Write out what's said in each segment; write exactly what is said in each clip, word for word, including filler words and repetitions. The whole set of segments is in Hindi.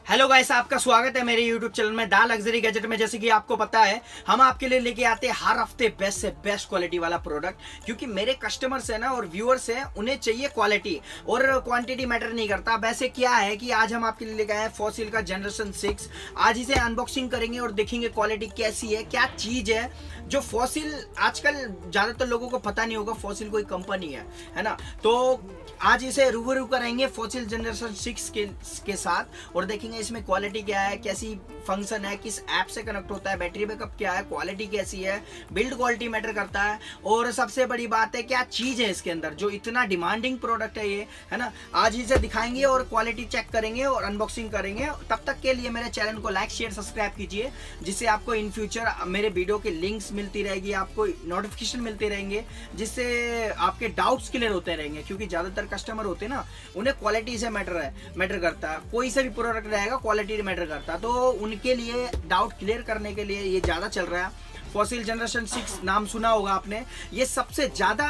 हेलो गाइस, आपका स्वागत है मेरे यूट्यूब चैनल में द लग्जरी गैजेट में। जैसे कि आपको पता है, हम आपके लिए लेके आते हैं हर हफ्ते बेस्ट से बेस्ट क्वालिटी वाला प्रोडक्ट, क्योंकि मेरे कस्टमर्स है ना और व्यूअर्स हैं, उन्हें चाहिए क्वालिटी और क्वांटिटी मैटर नहीं करता। वैसे क्या है कि आज हम आपके लिए लेके आए हैं फॉसिल का जनरेशन सिक्स। आज इसे अनबॉक्सिंग करेंगे और देखेंगे क्वालिटी कैसी है, क्या चीज है। जो फॉसिल आजकल ज्यादातर लोगों को पता नहीं होगा, फॉसिल कोई कंपनी है है ना। तो आज इसे रूबरू करेंगे फॉसिल जनरेशन सिक्स के, के साथ और देखेंगे इसमें क्वालिटी क्या है, कैसी फंक्शन है, किस ऐप से कनेक्ट होता है, बैटरी बैकअप क्या है, क्वालिटी कैसी है, बिल्ड क्वालिटी मैटर करता है। और सबसे बड़ी बात है क्या चीज है इसके अंदर, जो इतना डिमांडिंग प्रोडक्ट है ये, है ना। आज इसे दिखाएंगे और क्वालिटी चेक करेंगे और अनबॉक्सिंग करेंगे। तब तक के लिए मेरे चैनल को लाइक शेयर सब्सक्राइब कीजिए, जिससे आपको इन फ्यूचर मेरे वीडियो की लिंक्स मिलती रहेगी, आपको नोटिफिकेशन मिलते रहेंगे, जिससे आपके डाउट्स क्लियर होते रहेंगे। क्योंकि ज्यादातर कस्टमर होते हैं ना, उन्हें क्वालिटी से मैटर है मैटर करता है। कोई से भी प्रोडक्ट रहेगा क्वालिटी मैटर करता है, तो उनके लिए डाउट क्लियर करने के लिए ये ज्यादा चल रहा है। फॉसिल जनरेशन सिक्स नाम सुना होगा आपने, ये सबसे ज्यादा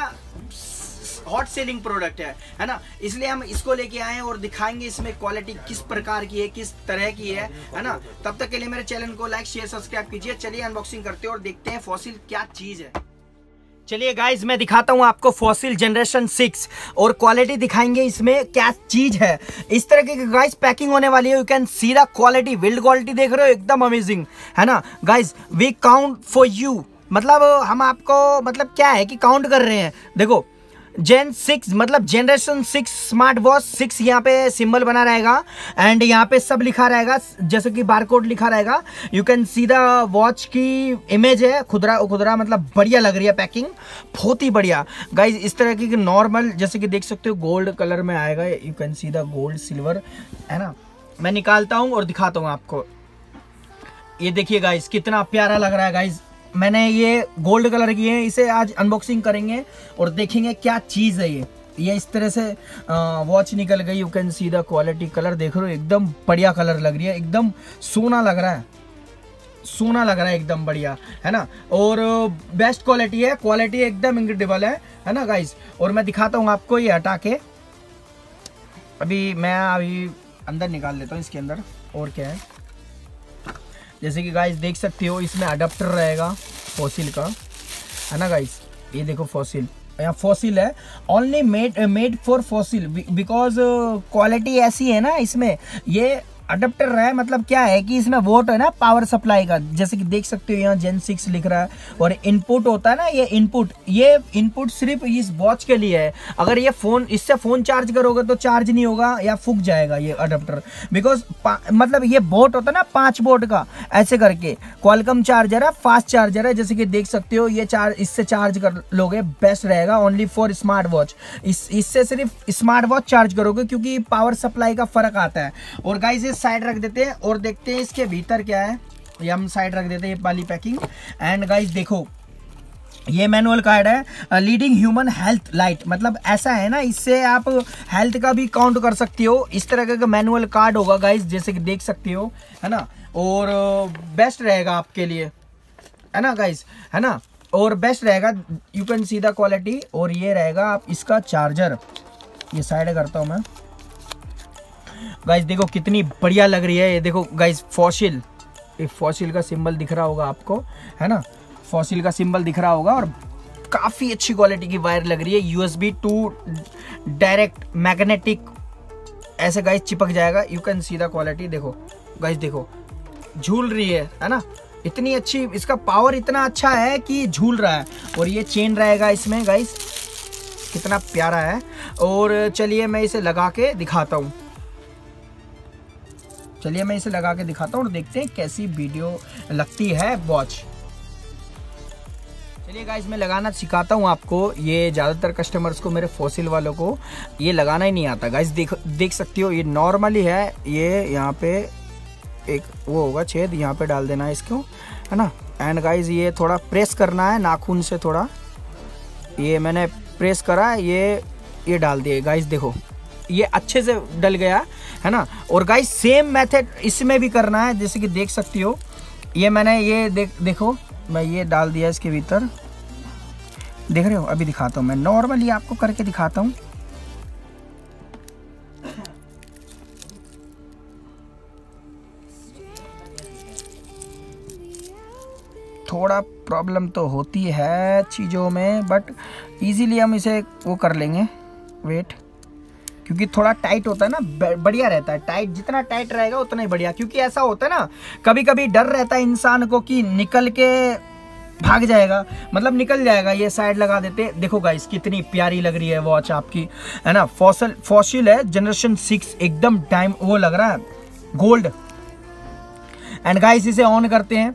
हॉट सेलिंग प्रोडक्ट है है ना। इसलिए हम इसको लेके आए हैं और दिखाएंगे इसमें क्वालिटी किस प्रकार की है, किस तरह की है है ना। तब तक के लिए मेरे चैनल को लाइक शेयर सब्सक्राइब कीजिए। चलिए अनबॉक्सिंग करते हैं और देखते हैं फॉसिल क्या चीज है। चलिए गाइज, मैं दिखाता हूं आपको फॉसिल जनरेशन सिक्स और क्वालिटी दिखाएंगे इसमें क्या चीज है। इस तरह की गाइज पैकिंग होने वाली है। You can see the quality, build quality देख रहे हो, एकदम अमेजिंग है ना। Guys we count for you, मतलब हम आपको मतलब क्या है कि काउंट कर रहे हैं। देखो जेन सिक्स मतलब generation six smart watch six, यहाँ पे सिंबल बना रहेगा एंड यहाँ पे सब लिखा रहेगा, जैसे कि बारकोड लिखा रहेगा। You can see the watch की इमेज है, खुदरा खुदरा मतलब बढ़िया लग रही है पैकिंग, बहुत ही बढ़िया गाइज। इस तरह की नॉर्मल, जैसे कि देख सकते हो गोल्ड कलर में आएगा। You can see the gold silver, है ना। मैं निकालता हूँ और दिखाता हूँ आपको। ये देखिए गाइज, कितना प्यारा लग रहा है गाइज। मैंने ये गोल्ड कलर की है, इसे आज अनबॉक्सिंग करेंगे और देखेंगे क्या चीज़ है ये। ये इस तरह से वॉच निकल गई। You can see the quality, colour देख रहे हो, एकदम बढ़िया कलर लग रही है, एकदम सोना लग रहा है, सोना लग रहा है, एकदम बढ़िया है ना। और बेस्ट क्वालिटी है, क्वालिटी एकदम इनक्रेडिबल है है ना गाइज। और मैं दिखाता हूँ आपको ये हटा के। अभी मैं अभी अंदर निकाल लेता हूँ इसके अंदर और क्या है। जैसे कि गाइस देख सकते हो, इसमें अडाप्टर रहेगा फॉसिल का, है ना गाइस। ये देखो फॉसिल, यहाँ फॉसिल है, only made made for Fossil, because quality ऐसी है ना। इसमें ये अडाप्टर है, मतलब क्या है कि इसमें वोट है ना पावर सप्लाई का, जैसे कि देख सकते हो यहाँ जेन सिक्स लिख रहा है। और इनपुट होता है ना, ये इनपुट ये इनपुट सिर्फ इस वॉच के लिए है। अगर ये फोन, इससे फोन चार्ज करोगे तो चार्ज नहीं होगा या फूक जाएगा ये अडाप्टर, बिकॉज मतलब ये बोट होता है ना पांच बोट का, ऐसे करके क्वालकॉम चार्जर है, फास्ट चार्जर है। जैसे कि देख सकते हो ये चार्ज, इससे चार्ज कर लोगे, बेस्ट रहेगा। ओनली फॉर स्मार्ट वॉच, इस इससे सिर्फ स्मार्ट वॉच चार्ज करोगे, क्योंकि पावर सप्लाई का फर्क आता है। और गाइस साइड रख देते हैं और देखते हैं इसके भीतर क्या है। ये हम साइड रख देते हैं ये वाली पैकिंग। एंड गाइस देखो, ये मैनुअल कार्ड है, लीडिंग ह्यूमन हेल्थ लाइट, मतलब ऐसा है ना, इससे आप हेल्थ का भी काउंट कर सकते हो। इस तरह का मैनुअल कार्ड होगा गाइस, जैसे कि देख सकते हो, है ना। और बेस्ट रहेगा आपके लिए, है ना गाइस, है ना। और बेस्ट रहेगा, you can see the quality. और ये रहेगा आप इसका चार्जर, ये साइड करता हूं मैं गाइस। देखो कितनी बढ़िया लग रही है ये। देखो गाइस फॉसिल, ये फॉसिल का सिंबल दिख रहा होगा आपको, है ना। फॉसिल का सिंबल दिख रहा होगा और काफ़ी अच्छी क्वालिटी की वायर लग रही है। यूएसबी टू डायरेक्ट मैग्नेटिक, ऐसे गाइस चिपक जाएगा। You can see the quality, देखो गाइस, देखो झूल रही है है ना। इतनी अच्छी, इसका पावर इतना अच्छा है कि झूल रहा है। और ये चेन रहेगा इसमें गाइस, कितना प्यारा है। और चलिए मैं इसे लगा के दिखाता हूँ चलिए मैं इसे लगा के दिखाता हूँ और देखते हैं कैसी वीडियो लगती है वॉच। चलिए गाइस, मैं लगाना सिखाता हूँ आपको। ये ज़्यादातर कस्टमर्स को, मेरे फॉसिल वालों को ये लगाना ही नहीं आता गाइस। देख देख सकती हो, ये नॉर्मली है। ये यहाँ पे एक वो होगा छेद, यहाँ पे डाल देना है इसको, है ना। एंड गाइस ये थोड़ा प्रेस करना है नाखून से, थोड़ा ये मैंने प्रेस करा, ये ये डाल दिए गाइस। देखो ये अच्छे से डल गया, है ना। और गाइस सेम मेथड इसमें भी करना है, जैसे कि देख सकती हो। ये मैंने ये देख देखो मैं ये डाल दिया इसके भीतर, देख रहे हो। अभी दिखाता हूँ मैं, नॉर्मली आपको करके दिखाता हूँ। थोड़ा प्रॉब्लम तो होती है चीज़ों में, बट इजीली हम इसे वो कर लेंगे। वेट, क्योंकि थोड़ा टाइट होता है ना, बढ़िया रहता है टाइट, जितना टाइट रहेगा उतना ही बढ़िया। क्योंकि ऐसा होता है ना, कभी कभी डर रहता है इंसान को कि निकल के भाग जाएगा, मतलब निकल जाएगा। ये साइड लगा देते। देखो गाइस कितनी प्यारी लग रही है वॉच आपकी, है ना। फॉसिल फॉसिल है, जनरेशन सिक्स, एकदम टाइम वो लग रहा है गोल्ड। एंड गाइस इसे ऑन करते हैं,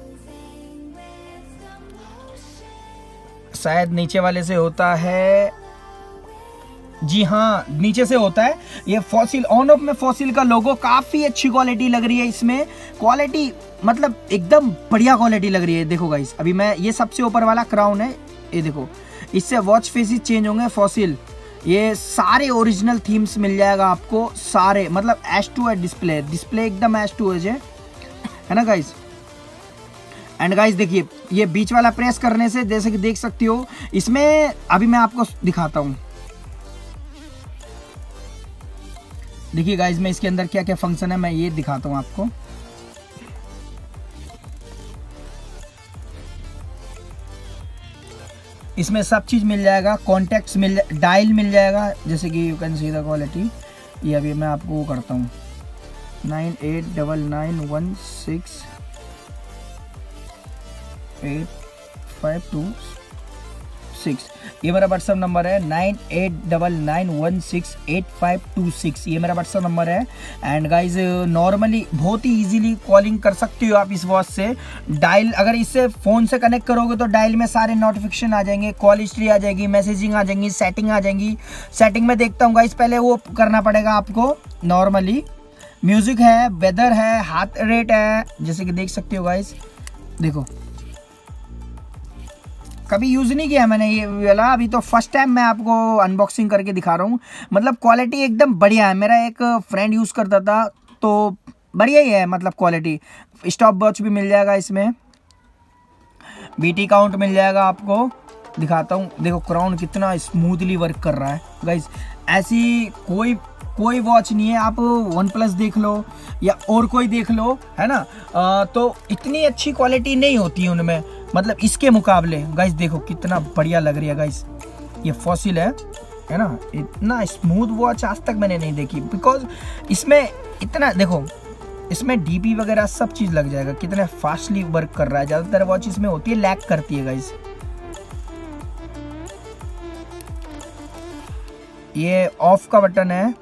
शायद नीचे वाले से होता है, जी हाँ नीचे से होता है। ये फॉसिल ऑन ऑफ में फॉसिल का लोगो, काफी अच्छी क्वालिटी लग रही है इसमें। क्वालिटी मतलब एकदम बढ़िया क्वालिटी लग रही है। देखो गाइस, अभी मैं ये सबसे ऊपर वाला क्राउन है, ये देखो, इससे वॉच फेसेस चेंज होंगे। फॉसिल ये सारे ओरिजिनल थीम्स मिल जाएगा आपको, सारे, मतलब एच टू है डिस्प्ले, डिस्प्ले एकदम एच टू है है ना गाइस। एंड गाइस देखिए, ये बीच वाला प्रेस करने से जैसे कि देख सकते हो इसमें, अभी मैं आपको दिखाता हूँ। देखिए गाइस, मैं इसके अंदर क्या क्या फंक्शन है मैं ये दिखाता हूँ आपको। इसमें सब चीज मिल जाएगा, कॉन्टेक्ट्स मिल, डायल मिल जाएगा, जैसे कि you can see the quality. ये अभी मैं आपको वो करता हूँ, nine eight double nine one six eight five two six, ये मेरा व्हाट्सअप नंबर है, nine eight double nine one six eight five two six, ये मेरा व्हाट्सअप नंबर है। एंड गाइज नॉर्मली बहुत ही इजीली कॉलिंग कर सकते हो आप इस वॉच से। डायल अगर इससे फ़ोन से कनेक्ट करोगे तो डायल में सारे नोटिफिकेशन आ जाएंगे, कॉल हिस्ट्री आ जाएगी, मैसेजिंग आ जाएंगी, सेटिंग आ जाएंगी। सेटिंग में देखता हूँ गाइज, पहले वो करना पड़ेगा आपको। नॉर्मली म्यूज़िक है, वेदर है, हार्ट रेट है, जैसे कि देख सकते हो गाइज। देखो कभी यूज़ नहीं किया मैंने ये वाला, अभी तो फर्स्ट टाइम मैं आपको अनबॉक्सिंग करके दिखा रहा हूँ। मतलब क्वालिटी एकदम बढ़िया है। मेरा एक फ्रेंड यूज़ करता था तो बढ़िया ही है, मतलब क्वालिटी। स्टॉप वॉच भी मिल जाएगा इसमें, बीटी काउंट मिल जाएगा आपको, दिखाता हूँ। देखो क्राउन कितना स्मूथली वर्क कर रहा है गाइस। ऐसी कोई कोई वॉच नहीं है, आप वन प्लस देख लो या और कोई देख लो, है ना, आ, तो इतनी अच्छी क्वालिटी नहीं होती है उनमें, मतलब इसके मुकाबले। गाइस देखो कितना बढ़िया लग रही है गाइस, ये फॉसिल है है ना। इतना स्मूथ वॉच आज तक मैंने नहीं देखी, बिकॉज इसमें इतना देखो, इसमें डीपी वगैरह सब चीज़ लग जाएगा। कितना फास्टली वर्क कर रहा है। ज़्यादातर वॉच इसमें होती है लैग करती है गाइस। ये ऑफ का बटन है,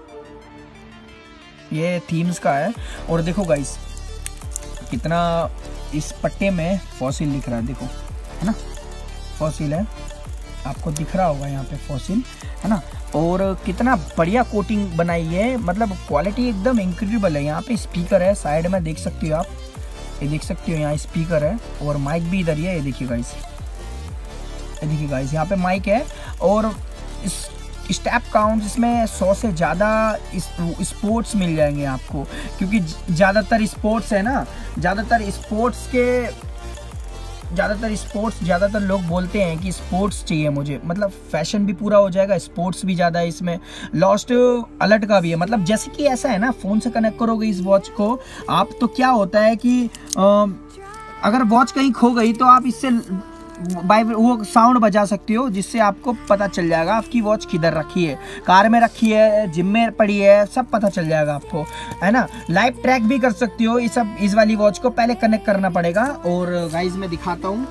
ये थीम्स का है। और देखो गाइस कितना इस पट्टे में फॉसिल लिख रहा है, देखो, है ना, फॉसिल है, आपको दिख रहा होगा यहाँ पे फॉसिल, है ना। और कितना बढ़िया कोटिंग बनाई है, मतलब क्वालिटी एकदम इनक्रेडिबल है। यहाँ पे स्पीकर है साइड में, देख सकते हो आप, ये देख सकते हो यहाँ स्पीकर है, और माइक भी इधर ही है, ये देखिए गाइस, ये देखिए गाइस यहाँ पे माइक है। और इस स्टेप काउंट इसमें सौ से ज़्यादा स्पोर्ट्स मिल जाएंगे आपको, क्योंकि ज़्यादातर स्पोर्ट्स है ना, ज़्यादातर स्पोर्ट्स के ज़्यादातर स्पोर्ट्स ज़्यादातर लोग बोलते हैं कि स्पोर्ट्स चाहिए मुझे, मतलब फैशन भी पूरा हो जाएगा, स्पोर्ट्स भी ज़्यादा है इसमें, लॉस्ट अलर्ट का भी है। मतलब जैसे कि ऐसा है ना, फ़ोन से कनेक्ट करोगे इस वॉच को आप, तो क्या होता है कि आ, अगर वॉच कहीं खो गई तो आप इससे बाई वो साउंड बजा सकती हो, जिससे आपको पता चल जाएगा आपकी वॉच किधर रखी है, कार में रखी है, जिम में पड़ी है, सब पता चल जाएगा आपको, है ना। लाइव ट्रैक भी कर सकती हो। ये सब इस वाली वॉच को पहले कनेक्ट करना पड़ेगा। और गाइज मैं दिखाता हूँ,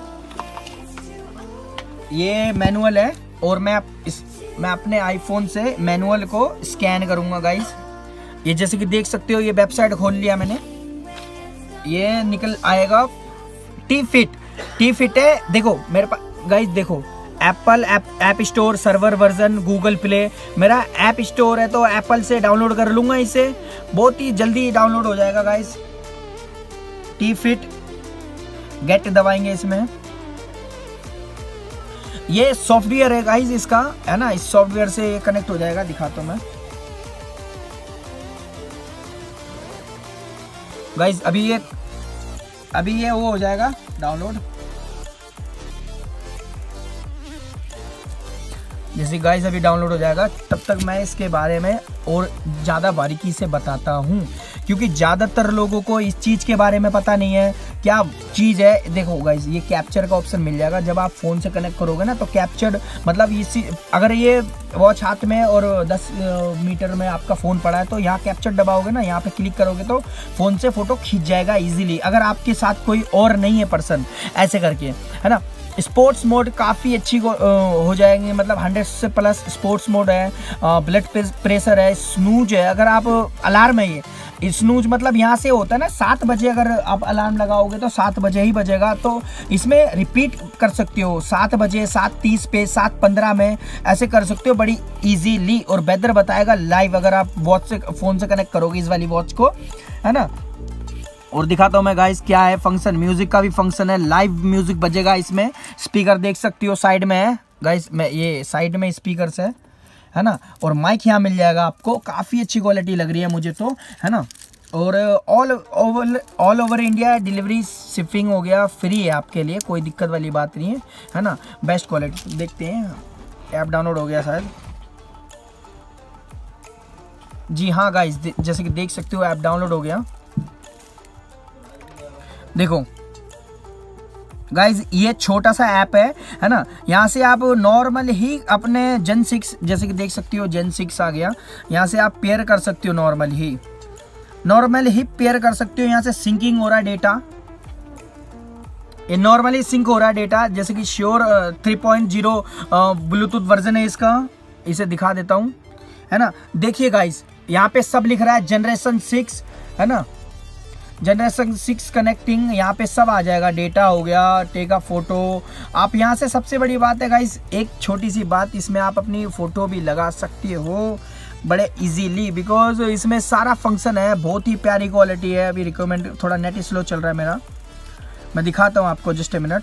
ये मैनुअल है, और मैं इस मैं अपने आईफोन से मैनुअल को स्कैन करूँगा गाइज। ये जैसे कि देख सकते हो, ये वेबसाइट खोल लिया मैंने, ये निकल आएगा टी फिट टी फिट है। देखो मेरे पास गाइस, देखो Apple app app store server version, Google Play, मेरा ऐप स्टोर है तो एप्पल से डाउनलोड कर लूँगा इसे, बहुत ही जल्दी डाउनलोड हो जाएगा गाइस। टी फिट गेट दबाएंगे इसमें, ये सॉफ्टवेयर है गाइस इसका, है ना, इस सॉफ्टवेयर से ये कनेक्ट हो जाएगा। दिखाता हूँ मैं गाइस, अभी ये अभी ये वो हो जाएगा डाउनलोड। जैसे गाइस अभी डाउनलोड हो जाएगा, तब तक मैं इसके बारे में और ज़्यादा बारीकी से बताता हूँ, क्योंकि ज़्यादातर लोगों को इस चीज़ के बारे में पता नहीं है क्या चीज़ है। देखो गाइस, ये कैप्चर का ऑप्शन मिल जाएगा जब आप फ़ोन से कनेक्ट करोगे ना, तो कैप्चर मतलब इसी, अगर ये वॉच हाथ में और दस मीटर में आपका फ़ोन पड़ा है तो यहाँ कैप्चर दबाओगे ना, यहाँ पे क्लिक करोगे तो फ़ोन से फ़ोटो खींच जाएगा इजीली, अगर आपके साथ कोई और नहीं है पर्सन, ऐसे करके, है ना। स्पोर्ट्स मोड काफ़ी अच्छी हो जाएंगे, मतलब हंड्रेड से प्लस स्पोर्ट्स मोड है, ब्लड प्रेशर है, स्नूज है, अगर आप अलार्म है, ये स्नूज मतलब यहाँ से होता है ना सात बजे, अगर आप अलार्म लगाओगे तो सात बजे ही बजेगा, तो इसमें रिपीट कर सकते हो सात बजे, सात तीस पे, सात पंद्रह में, ऐसे कर सकते हो बड़ी इजीली। और वेदर बताएगा लाइव, अगर आप वॉच से फ़ोन से कनेक्ट करोगे इस वाली वॉच को, है ना। और दिखाता हूँ मैं गाइस क्या है फंक्शन, म्यूजिक का भी फंक्शन है, लाइव म्यूजिक बजेगा इसमें। स्पीकर देख सकती हो साइड में है गाइस, मैं ये साइड में स्पीकर्स है है ना। और माइक यहाँ मिल जाएगा आपको, काफ़ी अच्छी क्वालिटी लग रही है मुझे तो, है ना। और all over all over India delivery shipping हो गया, फ्री है आपके लिए, कोई दिक्कत वाली बात नहीं है, है ना। Best quality. देखते हैं, ऐप डाउनलोड हो गया शायद, जी हाँ गाइस, जैसे कि देख सकते हो ऐप डाउनलोड हो गया। देखो गाइज, ये छोटा सा ऐप है है ना। यहाँ से आप नॉर्मल ही अपने जेन सिक्स, जैसे कि देख सकते हो जेन सिक्स आ गया, यहाँ से आप पेयर कर सकते हो, नॉर्मल ही नॉर्मल ही पेयर कर सकते हो। यहाँ से सिंकिंग हो रहा है डेटा, ये नॉर्मली सिंक हो रहा है डेटा, जैसे कि sure three point zero Bluetooth version है इसका, इसे दिखा देता हूँ, है ना। देखिए गाइज, यहाँ पे सब लिख रहा है जनरेशन सिक्स, है ना, जनरेशन सिक्स कनेक्टिंग, यहाँ पे सब आ जाएगा, डेटा हो गया, टेक अ फोटो। आप यहाँ से सबसे बड़ी बात है गाइस, एक छोटी सी बात, इसमें आप अपनी फ़ोटो भी लगा सकते हो बड़े इजीली, बिकॉज इसमें सारा फंक्शन है, बहुत ही प्यारी क्वालिटी है। अभी रिकमेंड, थोड़ा नेट स्लो चल रहा है मेरा, मैं दिखाता हूँ आपको, जस्ट ए मिनट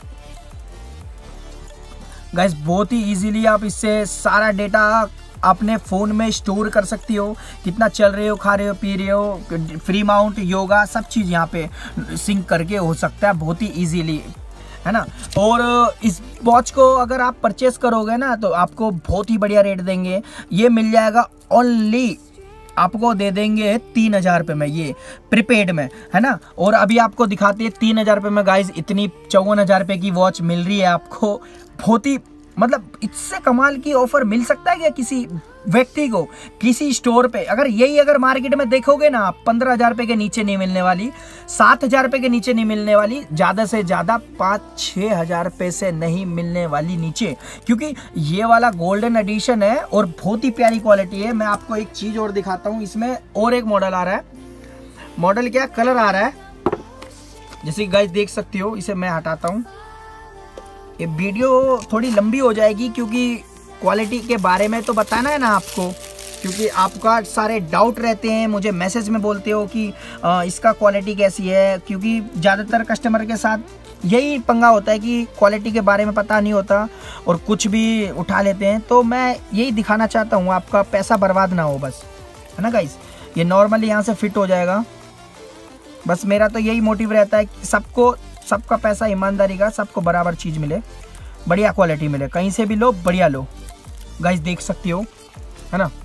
गाइस। बहुत ही इजीली आप इससे सारा डेटा अपने फ़ोन में स्टोर कर सकती हो, कितना चल रहे हो, खा रहे हो, पी रहे हो, फ्री माउंट, योगा, सब चीज़ यहाँ पे सिंक करके हो सकता है बहुत ही इजीली, है ना। और इस वॉच को अगर आप परचेस करोगे ना तो आपको बहुत ही बढ़िया रेट देंगे, ये मिल जाएगा ओनली, आपको दे देंगे तीन हज़ार रुपये में, ये प्रीपेड में, है ना। और अभी आपको दिखाते हैं तीन हज़ार रुपये में गाइज, इतनी चौवन हज़ार रुपये की वॉच मिल रही है आपको, बहुत ही मतलब इससे कमाल की ऑफर मिल सकता है क्या किसी व्यक्ति को, किसी स्टोर पे। अगर यही अगर मार्केट में देखोगे ना आप, पंद्रह हजार रुपये के नीचे नहीं मिलने वाली, सात हजार रुपये के नीचे नहीं मिलने वाली, ज़्यादा से ज़्यादा पाँच छः हज़ार रुपये से नहीं मिलने वाली नीचे, क्योंकि ये वाला गोल्डन एडिशन है और बहुत ही प्यारी क्वालिटी है। मैं आपको एक चीज़ और दिखाता हूँ, इसमें और एक मॉडल आ रहा है, मॉडल क्या कलर आ रहा है, जैसे गाइस देख सकते हो। इसे मैं हटाता हूँ, ये वीडियो थोड़ी लंबी हो जाएगी क्योंकि क्वालिटी के बारे में तो बताना है ना आपको, क्योंकि आपका सारे डाउट रहते हैं, मुझे मैसेज में बोलते हो कि आ, इसका क्वालिटी कैसी है, क्योंकि ज़्यादातर कस्टमर के साथ यही पंगा होता है कि क्वालिटी के बारे में पता नहीं होता और कुछ भी उठा लेते हैं। तो मैं यही दिखाना चाहता हूँ, आपका पैसा बर्बाद ना हो बस, है ना गाइस। ये नॉर्मली यहाँ से फिट हो जाएगा, बस मेरा तो यही मोटिव रहता है कि सबको, सबका पैसा ईमानदारी का, सबको बराबर चीज़ मिले, बढ़िया क्वालिटी मिले, कहीं से भी लो बढ़िया लो गाइस, देख सकती हो, है ना।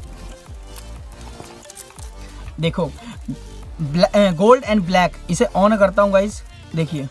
देखो गोल्ड एंड ब्लैक, इसे ऑन करता हूं गाइस, देखिए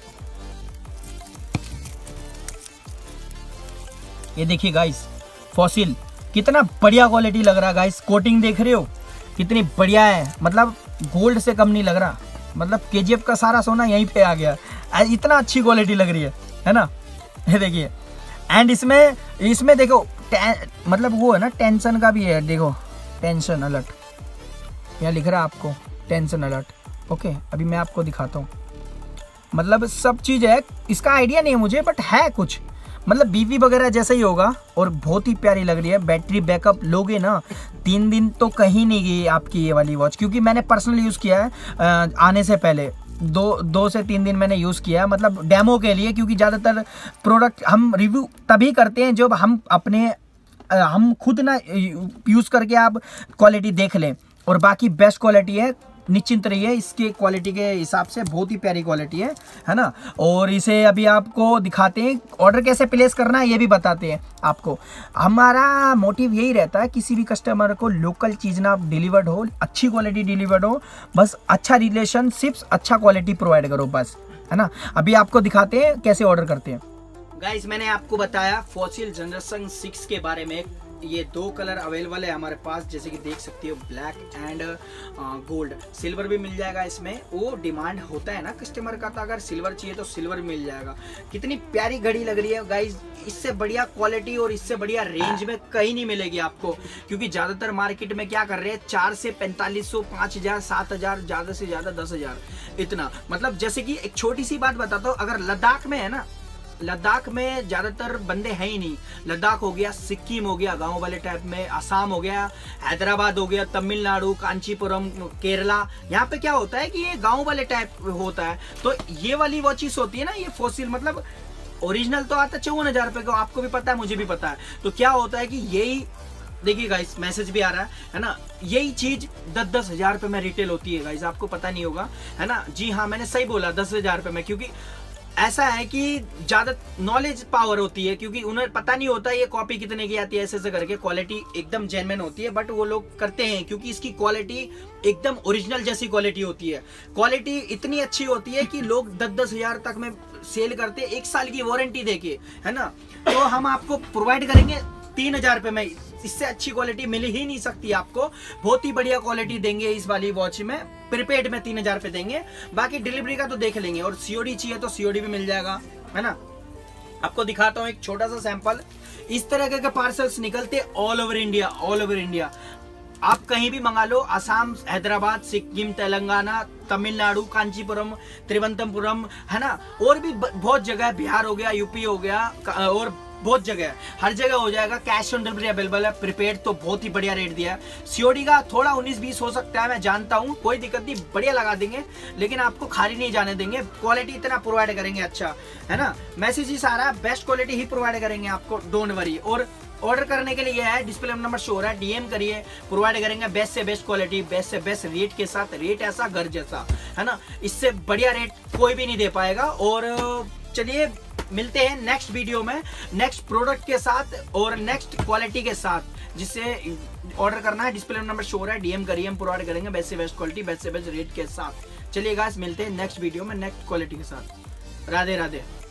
ये देखिए गाइस, फॉसिल, कितना बढ़िया क्वालिटी लग रहा है गाइस। कोटिंग देख रहे हो कितनी बढ़िया है, मतलब गोल्ड से कम नहीं लग रहा, मतलब केजीएफ का सारा सोना यहीं पे आ गया, इतना अच्छी क्वालिटी लग रही है, है ना। ये देखिए, एंड इसमें इसमें देखो मतलब वो है ना, टेंशन का भी है, देखो टेंशन अलर्ट, यहाँ लिख रहा है आपको टेंशन अलर्ट। ओके, अभी मैं आपको दिखाता हूँ, मतलब सब चीज़ है, इसका आइडिया नहीं है मुझे, बट है कुछ, मतलब बीवी वगैरह जैसा ही होगा। और बहुत ही प्यारी लग रही है, बैटरी बैकअप लोगे ना तीन दिन तो कहीं नहीं गई आपकी ये वाली वॉच, क्योंकि मैंने पर्सनल यूज़ किया है आने से पहले, दो दो से तीन दिन मैंने यूज़ किया, मतलब डेमो के लिए, क्योंकि ज़्यादातर प्रोडक्ट हम रिव्यू तभी करते हैं जब हम अपने हम खुद ना यूज़ करके आप क्वालिटी देख लें। और बाकी बेस्ट क्वालिटी है, निश्चिंत रहिए, इसके क्वालिटी के हिसाब से बहुत ही प्यारी क्वालिटी है, है ना। और इसे अभी आपको दिखाते हैं, ऑर्डर कैसे प्लेस करना है ये भी बताते हैं आपको। हमारा मोटिव यही रहता है, किसी भी कस्टमर को लोकल चीज़ ना डिलीवर्ड हो, अच्छी क्वालिटी डिलीवर्ड हो, बस अच्छा रिलेशनशिप्स, अच्छा क्वालिटी प्रोवाइड करो बस, है ना। अभी आपको दिखाते हैं कैसे ऑर्डर करते हैं। गाइस मैंने आपको बताया फॉसिल जनरेशन सिक्स के बारे में। ये दो कलर अवेलेबल है हमारे पास, जैसे कि देख सकते हो ब्लैक एंड गोल्ड। सिल्वर भी मिल जाएगा इसमें, वो डिमांड होता है ना कस्टमर का, तो अगर सिल्वर चाहिए तो सिल्वर मिल जाएगा। कितनी प्यारी घड़ी लग रही है गाइस, इससे बढ़िया क्वालिटी और इससे बढ़िया रेंज में कहीं नहीं मिलेगी आपको, क्योंकि ज्यादातर मार्केट में क्या कर रहे हैं, चार से पैंतालीस सौ, पांच हजार, सात हजार, ज्यादा से ज्यादा दस हजार, इतना। मतलब जैसे कि एक छोटी सी बात बताता हूँ, अगर लद्दाख में है ना, लद्दाख में ज्यादातर बंदे हैं ही नहीं। लद्दाख हो गया, सिक्किम हो गया गांव वाले टाइप में, असम हो गया, हैदराबाद हो गया, तमिलनाडु, कांचीपुरम, केरला, यहाँ पे क्या होता है कि ये गांव वाले टाइप होता है। तो ये वाली वॉचेस होती है ना, ये फॉसिल मतलब ओरिजिनल तो आता है चौवन हजार रुपए को, आपको भी पता है, मुझे भी पता है। तो क्या होता है कि यही देखिए गाइस, मैसेज भी आ रहा है है ना, यही चीज दस दस हजार रुपए में रिटेल होती है गाइस, आपको पता नहीं होगा, है ना। जी हाँ, मैंने सही बोला, दस हजार रुपए में, क्योंकि ऐसा है कि ज्यादा नॉलेज पावर होती है, क्योंकि उन्हें पता नहीं होता ये कॉपी कितने की आती है, ऐसे ऐसे करके क्वालिटी एकदम जेन्युइन होती है, बट वो लोग करते हैं क्योंकि इसकी क्वालिटी एकदम ओरिजिनल जैसी क्वालिटी होती है। क्वालिटी इतनी अच्छी होती है कि लोग दस दस हजार तक में सेल करते हैं, एक साल की वारंटी देके, है ना। तो हम आपको प्रोवाइड करेंगे तीन हजार रुपए में, इससे अच्छी क्वालिटी मिल ही नहीं सकती आपको। बहुत ही बढ़िया क्वालिटी देंगे इस वाली वॉच में, प्रीपेड में तीन हजार रुपए देंगे, बाकी डिलीवरी का तो देख लेंगे, और सीओडी चाहिए तो सीओडी भी मिल जाएगा, है ना। आपको दिखाता हूँ एक छोटा सा सैंपल। इस तरह के पार्सल्स निकलते all over India, all over India. आप कहीं भी मंगा लो, असम, हैदराबाद, सिक्किम, तेलंगाना, तमिलनाडु, कांचीपुरम, त्रिवंतपुरम, है ना, और भी बहुत जगह, बिहार हो गया, यूपी हो गया, और बहुत जगह है, हर जगह हो जाएगा। कैश ऑन डिलीवरी अवेलेबल है, प्रीपेड तो बहुत ही बढ़िया रेट दिया है। सीओडी का थोड़ा उन्नीस बीस हो सकता है, मैं जानता हूँ, कोई दिक्कत नहीं, बढ़िया लगा देंगे, लेकिन आपको खाली नहीं जाने देंगे, क्वालिटी इतना प्रोवाइड करेंगे, अच्छा है ना। मैसेज ही सारा बेस्ट क्वालिटी ही प्रोवाइड करेंगे आपको, डोंट वरी। और ऑर्डर करने के लिए है, डिस्प्ले नंबर शो हो रहा है, डीएम करिए, प्रोवाइड करेंगे बेस्ट से बेस्ट क्वालिटी, बेस्ट से बेस्ट रेट के साथ, रेट ऐसा घर जैसा, है ना, इससे बढ़िया रेट कोई भी नहीं दे पाएगा। और चलिए मिलते हैं नेक्स्ट वीडियो में, नेक्स्ट प्रोडक्ट के साथ और नेक्स्ट क्वालिटी के साथ। जिससे ऑर्डर करना है, डिस्प्ले नंबर शो हो रहा है, डीएम करिए, हम प्रोवाइड करेंगे बेस्ट से बेस्ट क्वालिटी, बेस्ट से बेस्ट रेट के साथ। चलिए गाइस, मिलते हैं नेक्स्ट वीडियो में नेक्स्ट क्वालिटी के साथ। राधे राधे।